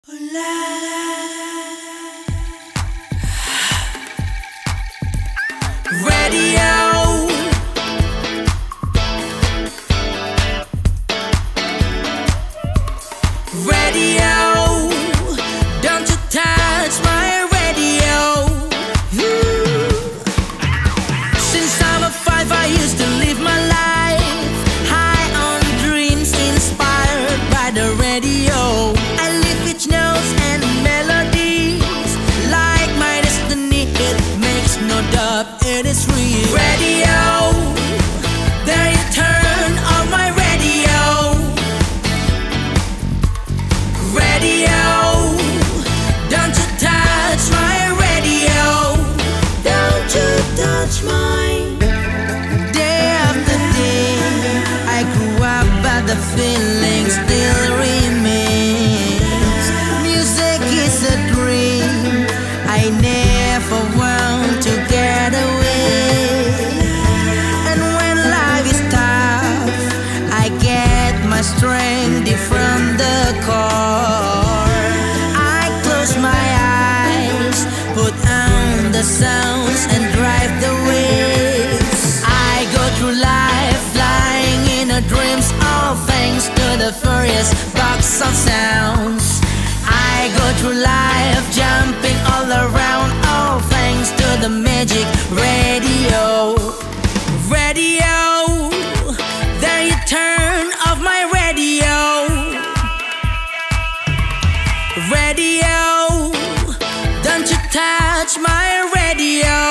Radio, radio, don't you touch my radio. Since I was 5 I used to live my life high on dreams inspired by the radio. I live with notes and melodies like my destiny. It makes no doubt it is real. Radio, there you turn on my radio. Radio, don't you touch my radio. Don't you touch mine. Day after day I grew up but the feeling still remains. Music is a dream I never want to get away. And when life is tough I get my strength from the core. I close my eyes, put on the sounds and drive the waves. I go through life flying in a dreams, all thanks to the furious box of sounds. I go through life jumping all around, all thanks to the magic radio. Radio, there you turn off my radio. Radio, don't you touch my radio.